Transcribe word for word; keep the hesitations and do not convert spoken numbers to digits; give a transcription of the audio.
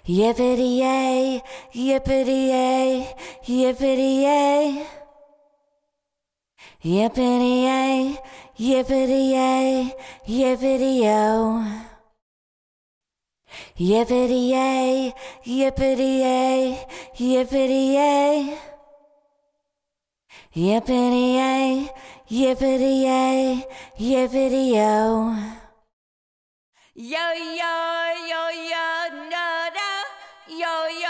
Yippity-yay, yippity-yay, yippity-yay. Yippity-yay, yippity-yay, yippity-yo. Yippity-yay, yippity-yay, yippity-yay. Yippity-yay, yippity-yay, yippity-yo. Yo, yo, yo, yo, no, no, yo, yo.